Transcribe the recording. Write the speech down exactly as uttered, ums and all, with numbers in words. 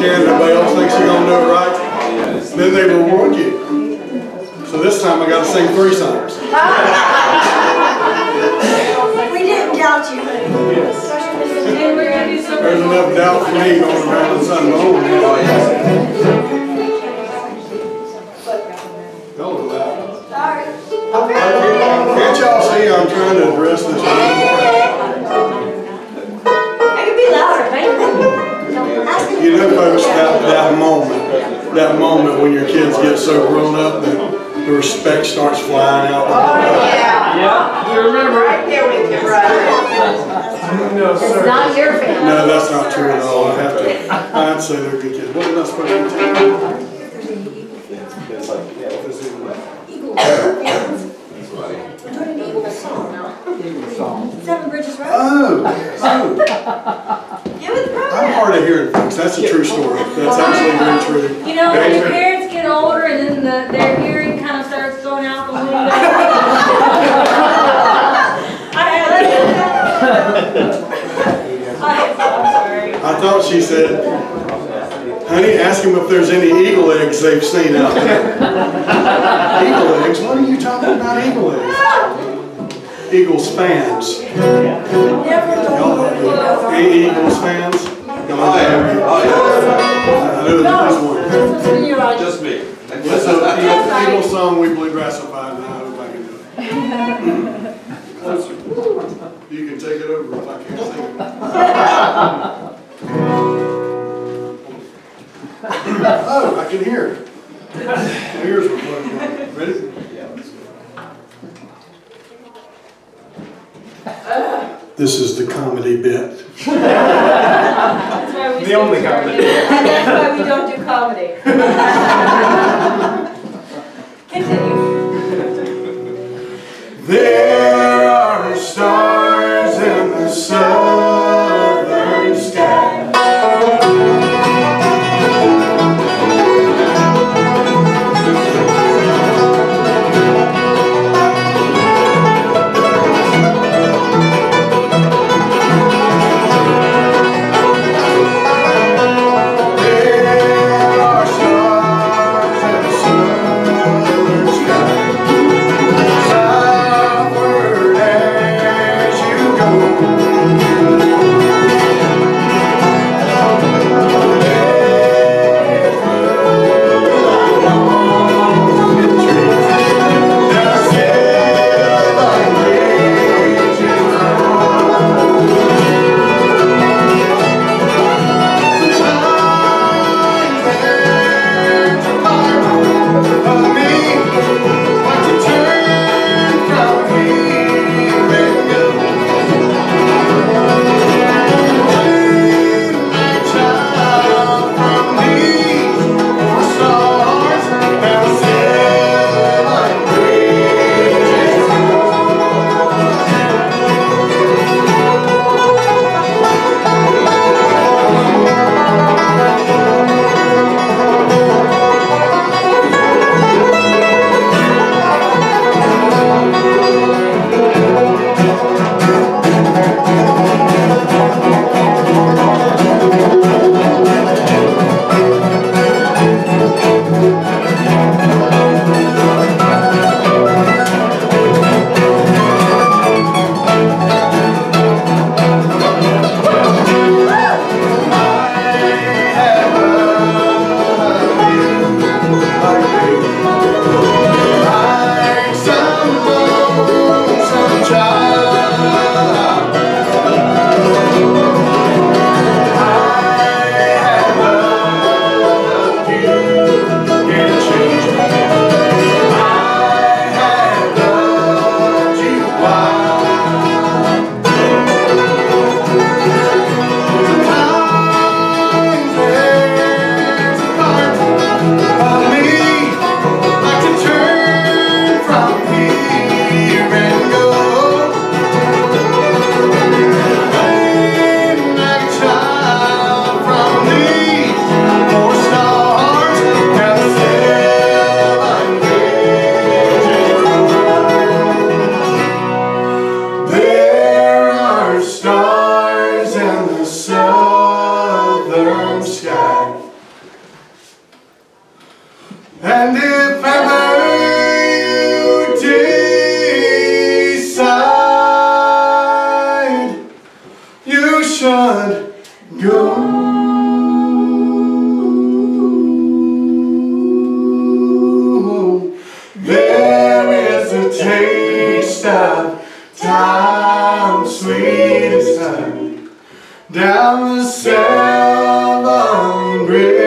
care and nobody else thinks you're going to do it right, then they reward you. So this time I got to sing three songs. We didn't doubt you. Yes. There's enough doubt for me going around and Sunday morning. Oh, yes. Hello, that. Sorry. Can't y'all see I'm trying to address this? I can be louder, man. You know, folks, that, that moment, that moment when your kids get so grown up that the respect starts flying out. Oh, yeah. Yeah. You remember right there with your brother. No, sir. It's not your family. No, that's not true at all. I have to, I'd say they're good kids. What am I supposed to do? Seven Bridges Road. Oh, oh. I'm hard of hearing, folks. That's a true story. That's actually very true. You know, when your parents get older and then the, their hearing kind of starts going out the window. I'm sorry. I thought she said, honey, ask him if there's any eagle eggs they've seen out there. Eagle eggs? What are you talking about, eagle eggs? Eagles fans. Y'all, any Eagles fans? Y'all oh, yeah. Oh, yeah. I know there's one. Just me. What's the Eagles song we bluegrassified, and I hope I can do it. You can take it over if I can't sing it. Oh, I can hear it. My ears were plugged in. Ready? Yeah. This is the comedy bit. That's why we the only comedy. And that's why we don't do comedy. Continue. There are stars in the southern sky. southern sky. And if ever you decide you should go, there is a taste of time, sweetest time, down the seven bridge.